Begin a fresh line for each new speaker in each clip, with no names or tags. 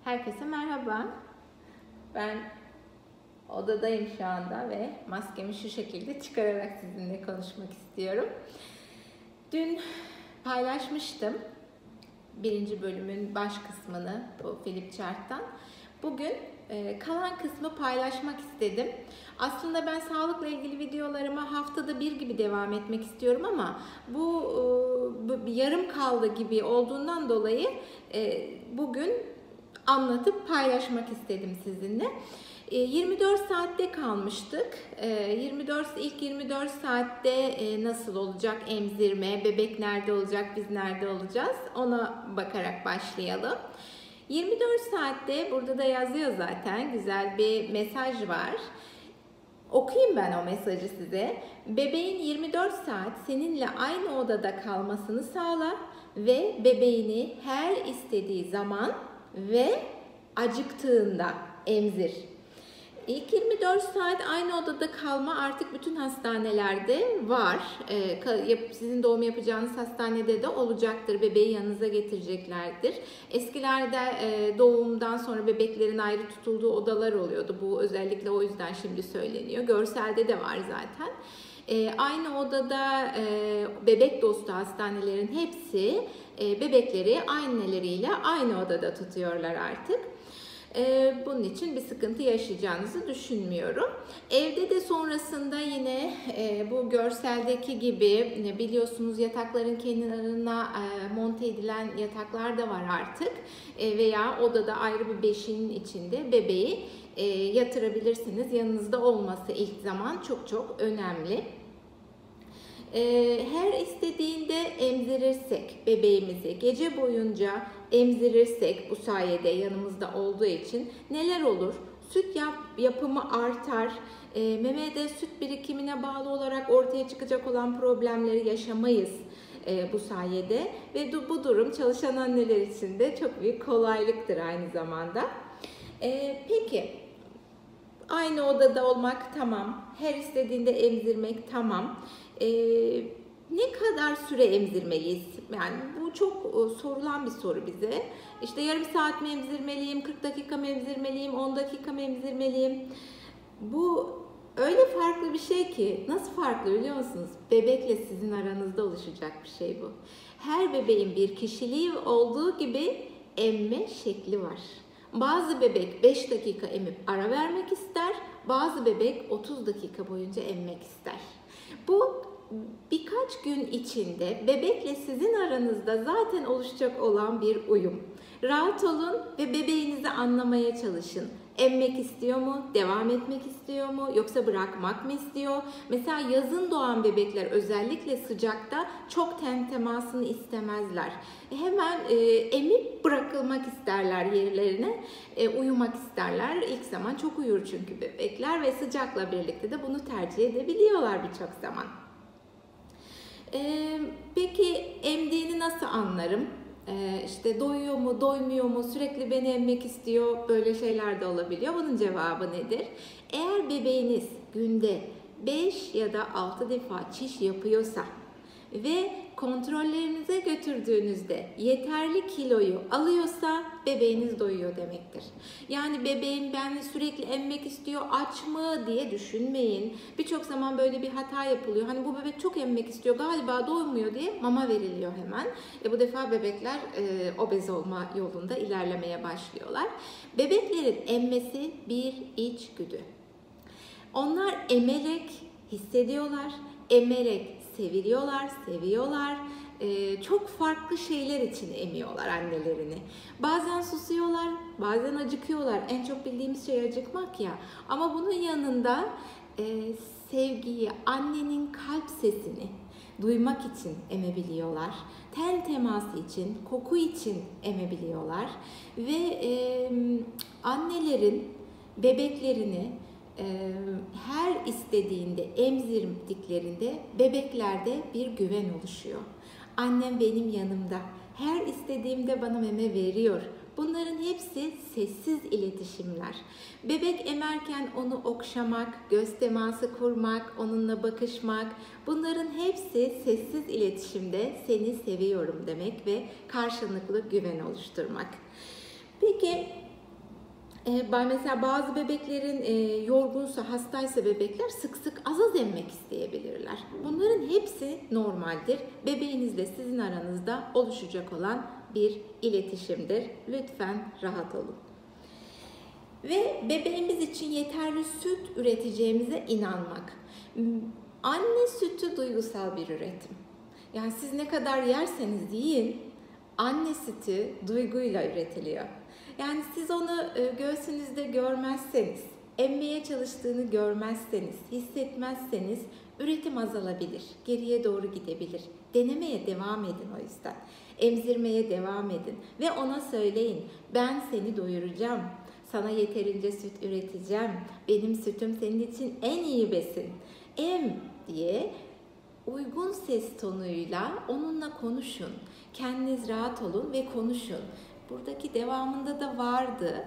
Herkese merhaba. Ben odadayım şu anda ve maskemi şu şekilde çıkararak sizinle konuşmak istiyorum. Dün paylaşmıştım birinci bölümün baş kısmını bu Philip Chart'tan. Bugün kalan kısmı paylaşmak istedim. Aslında ben sağlıkla ilgili videolarıma haftada bir gibi devam etmek istiyorum ama bu yarım kaldı gibi olduğundan dolayı bugün anlatıp paylaşmak istedim sizinle. 24 saatte kalmıştık. İlk 24 saatte nasıl olacak emzirme, bebek nerede olacak, biz nerede olacağız ona bakarak başlayalım. 24 saatte burada da yazıyor zaten, güzel bir mesaj var. Okuyayım ben o mesajı size. Bebeğin 24 saat seninle aynı odada kalmasını sağla ve bebeğini her istediği zaman ve acıktığında emzir. İlk 24 saat aynı odada kalma artık bütün hastanelerde var. Sizin doğum yapacağınız hastanede de olacaktır. Bebeği yanınıza getireceklerdir. Eskilerde doğumdan sonra bebeklerin ayrı tutulduğu odalar oluyordu. Bu özellikle o yüzden şimdi söyleniyor. Görselde de var zaten. Aynı odada bebek dostu hastanelerin hepsi bebekleri anneleriyle aynı odada tutuyorlar artık. Bunun için bir sıkıntı yaşayacağınızı düşünmüyorum. Evde de sonrasında yine bu görseldeki gibi biliyorsunuz yatakların kenarına monte edilen yataklar da var artık. Veya odada ayrı bir beşiğin içinde bebeği yatırabilirsiniz. Yanınızda olması ilk zaman çok çok önemli. Her istediğinde emzirirsek bebeğimizi, gece boyunca emzirirsek bu sayede yanımızda olduğu için neler olur? Süt yapımı artar, memede süt birikimine bağlı olarak ortaya çıkacak olan problemleri yaşamayız bu sayede ve bu durum çalışan anneler için de çok büyük kolaylıktır aynı zamanda. Peki. Aynı odada olmak tamam, her istediğinde emzirmek tamam. Ne kadar süre emzirmeliyiz? Yani bu çok sorulan bir soru bize. İşte yarım saat mi emzirmeliyim, 40 dakika mı emzirmeliyim, 10 dakika mı emzirmeliyim? Bu öyle farklı bir şey ki, nasıl farklı biliyor musunuz? Bebekle sizin aranızda oluşacak bir şey bu. Her bebeğin bir kişiliği olduğu gibi emme şekli var. Bazı bebek 5 dakika emip ara vermek ister, bazı bebek 30 dakika boyunca emmek ister. Bu birkaç gün içinde bebekle sizin aranızda zaten oluşacak olan bir uyum. Rahat olun ve bebeğinizi anlamaya çalışın. Emmek istiyor mu? Devam etmek istiyor mu? Yoksa bırakmak mı istiyor? Mesela yazın doğan bebekler özellikle sıcakta çok ten temasını istemezler. Hemen emip bırakılmak isterler yerlerine. Uyumak isterler. İlk zaman çok uyur çünkü bebekler ve sıcakla birlikte de bunu tercih edebiliyorlar birçok zaman. Peki emdiğini nasıl anlarım? İşte doyuyor mu, doymuyor mu, sürekli beni emmek istiyor, böyle şeyler de olabiliyor. Bunun cevabı nedir? Eğer bebeğiniz günde 5 ya da 6 defa çiş yapıyorsa ve kontrollerinize götürdüğünüzde yeterli kiloyu alıyorsa bebeğiniz doyuyor demektir. Yani bebeğim beni sürekli emmek istiyor, aç mı diye düşünmeyin. Birçok zaman böyle bir hata yapılıyor. Hani bu bebek çok emmek istiyor, galiba doymuyor diye mama veriliyor hemen. Bu defa bebekler obez olma yolunda ilerlemeye başlıyorlar. Bebeklerin emmesi bir içgüdü. Onlar emerek hissediyorlar, emerek seviyorlar. Çok farklı şeyler için emiyorlar annelerini. Bazen susuyorlar, bazen acıkıyorlar. En çok bildiğimiz şey acıkmak ya. Ama bunun yanında sevgiyi, annenin kalp sesini duymak için emebiliyorlar. Ten teması için, koku için emebiliyorlar. Ve annelerin bebeklerini her istediğinde emzirdiklerinde bebeklerde bir güven oluşuyor. Annem benim yanımda. Her istediğimde bana meme veriyor. Bunların hepsi sessiz iletişimler. Bebek emerken onu okşamak, göz teması kurmak, onunla bakışmak, bunların hepsi sessiz iletişimde seni seviyorum demek ve karşılıklı güven oluşturmak. Peki Mesela bazı bebeklerin yorgunsa, hastaysa bebekler sık sık az az emmek isteyebilirler. Bunların hepsi normaldir. Bebeğinizle sizin aranızda oluşacak olan bir iletişimdir. Lütfen rahat olun. Ve bebeğimiz için yeterli süt üreteceğimize inanmak. Anne sütü duygusal bir üretim. Yani siz ne kadar yerseniz yiyin, anne sütü duyguyla üretiliyor. Yani siz onu göğsünüzde görmezseniz, emmeye çalıştığını görmezseniz, hissetmezseniz üretim azalabilir, geriye doğru gidebilir. Denemeye devam edin o yüzden. Emzirmeye devam edin ve ona söyleyin, ben seni doyuracağım. Sana yeterince süt üreteceğim. Benim sütüm senin için en iyi besin. Em diye uygun ses tonuyla onunla konuşun. Kendiniz rahat olun ve konuşun. Buradaki devamında da vardı.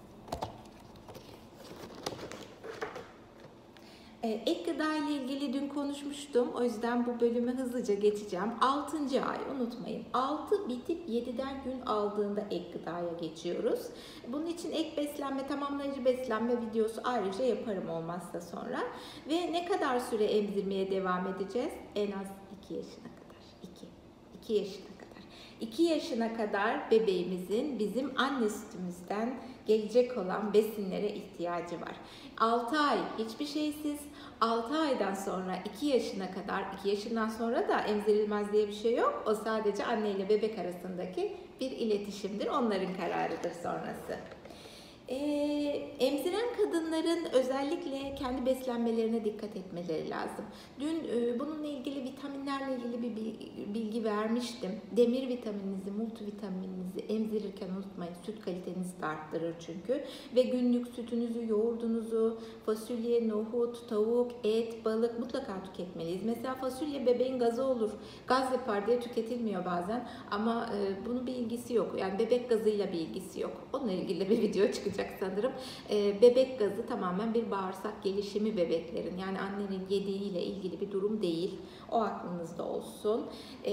Ek gıda ile ilgili dün konuşmuştum. O yüzden bu bölümü hızlıca geçeceğim. 6. ay unutmayın. 6 bitip 7'den gün aldığında ek gıdaya geçiyoruz. Bunun için ek beslenme, tamamlayıcı beslenme videosu ayrıca yaparım olmazsa sonra. Ve ne kadar süre emzirmeye devam edeceğiz? En az 2 yaşına kadar. 2 yaşına kadar. 2 yaşına kadar bebeğimizin bizim anne sütümüzden gelecek olan besinlere ihtiyacı var. 6 ay hiçbir şeysiz, 6 aydan sonra 2 yaşına kadar, 2 yaşından sonra da emzirilmez diye bir şey yok. O sadece anne ile bebek arasındaki bir iletişimdir. Onların kararıdır sonrası. Emziren kadınların özellikle kendi beslenmelerine dikkat etmeleri lazım. Dün bununla ilgili vitaminlerle ilgili bir bilgi vermiştim. Demir vitamininizi, multivitamininizi emzirirken unutmayın. Süt kalitenizi de arttırır çünkü. Ve günlük sütünüzü, yoğurdunuzu, fasulye, nohut, tavuk, et, balık mutlaka tüketmeliyiz. Mesela fasulye bebeğin gazı olur. Gaz yapar diye tüketilmiyor bazen ama bunun bir ilgisi yok. Yani bebek gazıyla bir ilgisi yok. Onunla ilgili bir video çıkacak sanırım. Bebek gazı tamamen bir bağırsak gelişimi bebeklerin. Yani annenin yediğiyle ilgili bir durum değil. O aklınızda olsun.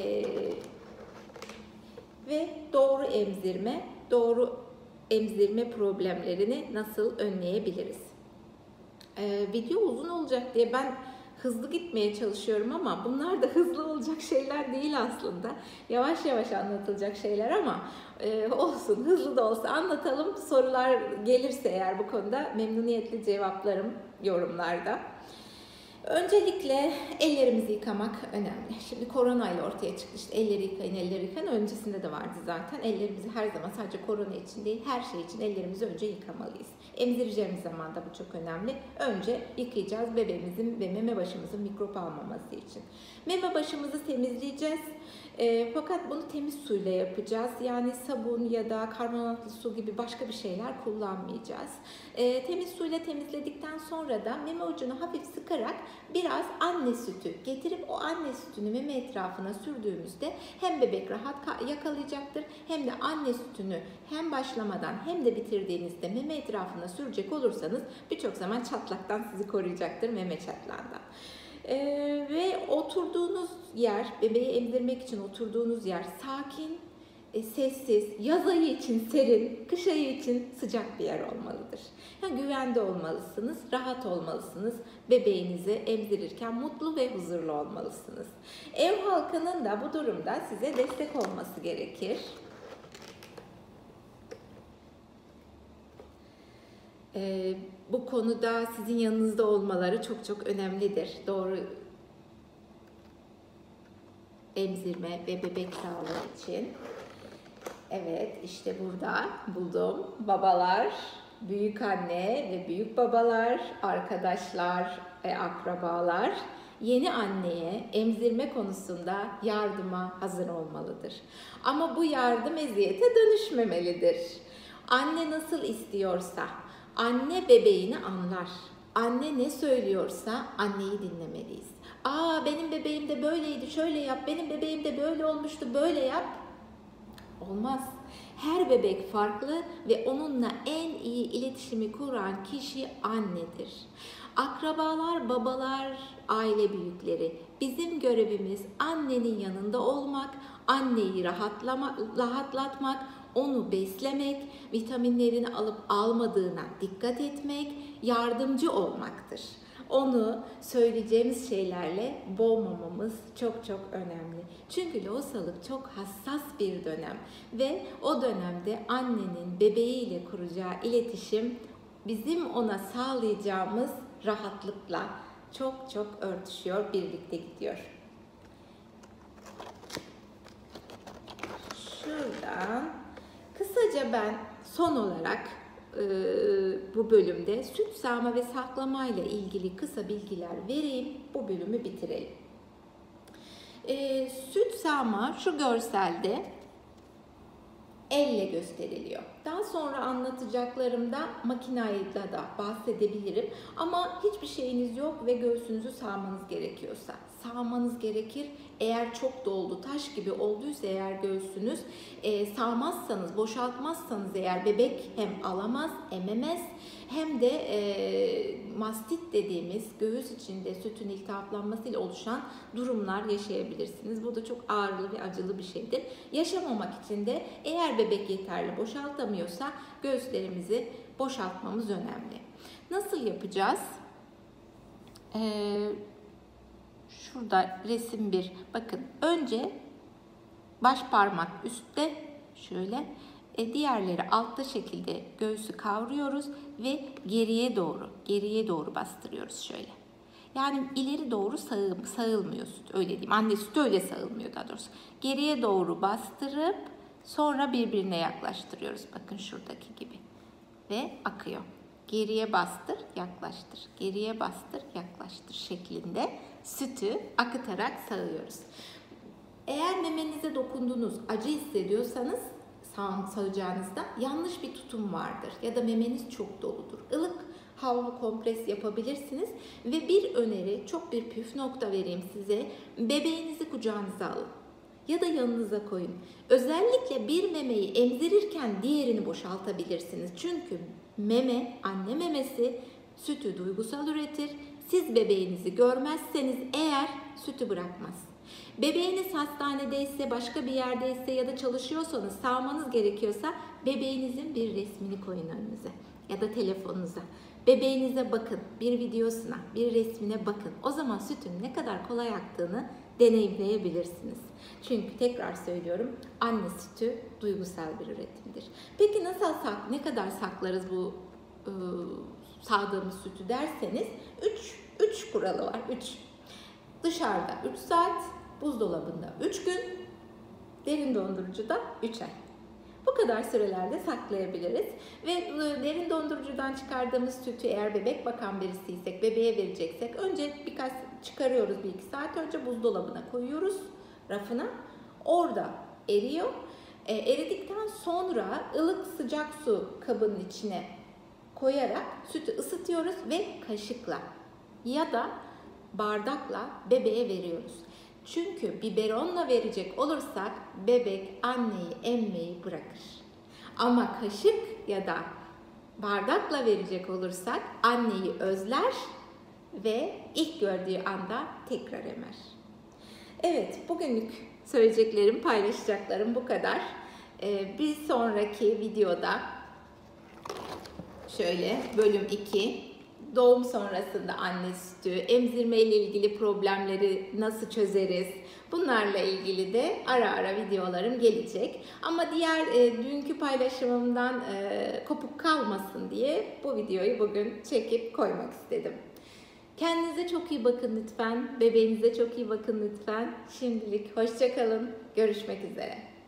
Ve doğru emzirme problemlerini nasıl önleyebiliriz? Video uzun olacak diye ben hızlı gitmeye çalışıyorum ama bunlar da hızlı olacak şeyler değil aslında. Yavaş yavaş anlatılacak şeyler ama olsun, hızlı da olsa anlatalım. Sorular gelirse eğer bu konuda memnuniyetle cevaplarım yorumlarda. Öncelikle ellerimizi yıkamak önemli. Şimdi korona ile ortaya çıktı işte elleri yıkayın. Öncesinde de vardı zaten. Ellerimizi her zaman sadece korona için değil her şey için ellerimizi önce yıkamalıyız. Emzireceğimiz zaman da bu çok önemli. Önce yıkayacağız bebeğimizin ve meme başımızın mikrop almaması için. Meme başımızı temizleyeceğiz. Fakat bunu temiz suyla yapacağız. Yani sabun ya da karbonatlı su gibi başka bir şeyler kullanmayacağız. Temiz suyla temizledikten sonra da meme ucunu hafif sıkarak biraz anne sütü getirip o anne sütünü meme etrafına sürdüğümüzde hem bebek rahat yakalayacaktır hem de anne sütünü hem başlamadan hem de bitirdiğinizde meme etrafına sürecek olursanız birçok zaman çatlaktan sizi koruyacaktır, meme çatlağından. Ve oturduğunuz yer, bebeği emzirmek için oturduğunuz yer sakin, sessiz, yaz ayı için serin, kış ayı için sıcak bir yer olmalıdır. Yani güvende olmalısınız, rahat olmalısınız. Bebeğinizi emzirirken mutlu ve huzurlu olmalısınız. Ev halkının da bu durumda size destek olması gerekir. Bu konuda sizin yanınızda olmaları çok çok önemlidir. Doğru emzirme ve bebek sağlığı için. Evet, işte burada buldum. Babalar, büyük anne ve büyük babalar, arkadaşlar ve akrabalar yeni anneye emzirme konusunda yardıma hazır olmalıdır. Ama bu yardım eziyete dönüşmemelidir. Anne nasıl istiyorsa, anne bebeğini anlar. Anne ne söylüyorsa anneyi dinlemeliyiz. Benim bebeğim de böyleydi, şöyle yap. Benim bebeğim de böyle olmuştu, böyle yap. Olmaz. Her bebek farklı ve onunla en iyi iletişimi kuran kişi annedir. Akrabalar, babalar, aile büyükleri. Bizim görevimiz annenin yanında olmak, anneyi rahatlatmak, onu beslemek, vitaminlerini alıp almadığına dikkat etmek, yardımcı olmaktır. Onu söyleyeceğimiz şeylerle boğmamamız çok çok önemli. Çünkü lohusalık çok hassas bir dönem ve o dönemde annenin bebeğiyle kuracağı iletişim bizim ona sağlayacağımız rahatlıkla çok çok örtüşüyor, birlikte gidiyor. Şuradan kısaca ben son olarak bu bölümde süt sağma ve saklama ile ilgili kısa bilgiler vereyim. Bu bölümü bitirelim. Süt sağma şu görselde elle gösteriliyor. Daha sonra anlatacaklarımda makinayla da bahsedebilirim. Ama hiçbir şeyiniz yok ve göğsünüzü sağmanız gerekiyorsa sağmanız gerekir. Eğer çok doldu, taş gibi olduysa eğer göğsünüz, sağmazsanız, boşaltmazsanız eğer bebek hem alamaz, ememez hem de mastit dediğimiz göğüs içinde sütün iltihaplanmasıyla oluşan durumlar yaşayabilirsiniz. Bu da çok ağrılı ve acılı bir şeydir. Yaşamamak için de eğer bebek yeterli boşaltamıyorsa göğüslerimizi boşaltmamız önemli. Nasıl yapacağız? Şurada resim 1. Bakın önce baş parmak üstte şöyle, diğerleri altta şekilde göğsü kavruyoruz ve geriye doğru bastırıyoruz şöyle. Yani ileri doğru sağılmıyor süt, öyle diyeyim. Anne sütü öyle sağılmıyor daha doğrusu. Geriye doğru bastırıp sonra birbirine yaklaştırıyoruz. Bakın şuradaki gibi. Ve akıyor. Geriye bastır, yaklaştır. Geriye bastır, yaklaştır şeklinde sütü akıtarak sağıyoruz. Eğer memenize dokundunuz, acı hissediyorsanız sağacağınızda yanlış bir tutum vardır ya da memeniz çok doludur. Ilık havlu kompres yapabilirsiniz ve bir öneri, çok bir püf nokta vereyim size. Bebeğinizi kucağınıza alın ya da yanınıza koyun. Özellikle bir memeyi emzirirken diğerini boşaltabilirsiniz. Çünkü meme, anne memesi sütü duygusal üretir. Siz bebeğinizi görmezseniz eğer sütü bırakmaz. Bebeğiniz hastanedeyse, başka bir yerdeyse ya da çalışıyorsanız, sağmanız gerekiyorsa bebeğinizin bir resmini koyun önünüze ya da telefonunuza. Bebeğinize bakın, bir videosuna, bir resmine bakın. O zaman sütün ne kadar kolay aktığını deneyimleyebilirsiniz. Çünkü tekrar söylüyorum, anne sütü duygusal bir üretimdir. Peki ne kadar saklarız bu sağdığımız sütü derseniz 3 kuralı var. 3. Dışarıda 3 saat, buzdolabında 3 gün, derin dondurucuda 3 ay. Bu kadar sürelerde saklayabiliriz. Ve derin dondurucudan çıkardığımız sütü eğer bebek bakan birisiysek, bebeğe vereceksek önce birkaç çıkarıyoruz, 1-2 saat önce buzdolabına koyuyoruz, rafına. Orada eriyor. Eridikten sonra ılık sıcak su kabının içine koyarak sütü ısıtıyoruz ve kaşıkla ya da bardakla bebeğe veriyoruz. Çünkü biberonla verecek olursak bebek anneyi emmeyi bırakır. Ama kaşık ya da bardakla verecek olursak anneyi özler ve ilk gördüğü anda tekrar emer. Evet, bugünlük söyleyeceklerim, paylaşacaklarım bu kadar. Bir sonraki videoda şöyle bölüm 2, doğum sonrasında anne sütü, emzirme ile ilgili problemleri nasıl çözeriz? Bunlarla ilgili de ara ara videolarım gelecek. Ama diğer dünkü paylaşımımdan kopuk kalmasın diye bu videoyu bugün çekip koymak istedim. Kendinize çok iyi bakın lütfen. Bebeğinize çok iyi bakın lütfen. Şimdilik hoşça kalın. Görüşmek üzere.